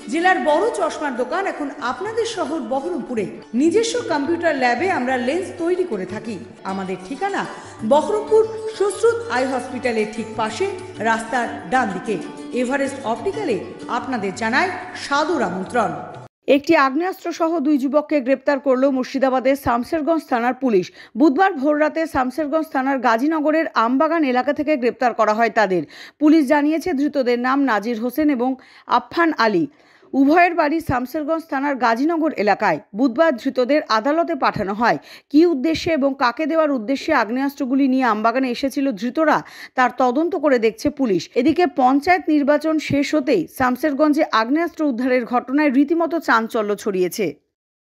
জেলার বড় চশমার দোকান এখন আপনাদের শহর বহরমপুরে। নিজস্ব কম্পিউটার ল্যাবে আমরা লেন্স তৈরি করে থাকি। আমাদের ঠিকানা বহরমপুর সুশ্রুত আই হসপিটালের ঠিক পাশে, রাস্তার ডান দিকে। এভারেস্ট অপটিক্যালে আপনাদের জানায় সাদর আমন্ত্রণ। একটি আগ্নেয়াস্ত্র সহ 2 যুবককে গ্রেপ্তার করল মুর্শিদাবাদের শামসেরগঞ্জ থানার পুলিশ। বুধবার ভোররাতে শামসেরগঞ্জ থানার গাজীনগরের আমবাগান এলাকা থেকে গ্রেপ্তার করা হয় তাদের। পুলিশ জানিয়েছে ধৃতদের নাম নাজির হোসেন এবং আফফান আলী। উভয়ের বাড়ি শামসেরগঞ্জ থানার গাজীনগর এলাকায়। বুধবার ধৃতদের আদালতে পাঠানো হয়। কী উদ্দেশ্যে এবং কাকে দেওয়ার উদ্দেশ্যে আগ্নেয়াস্ত্রগুলি নিয়ে আমবাগানে এসেছিল ধৃতরা, তার তদন্ত করে দেখছে পুলিশ। এদিকে পঞ্চায়েত নির্বাচন শেষ হতেই শামসেরগঞ্জে আগ্নেয়াস্ত্র উদ্ধারের ঘটনায় রীতিমতো চাঞ্চল্য ছড়িয়েছে।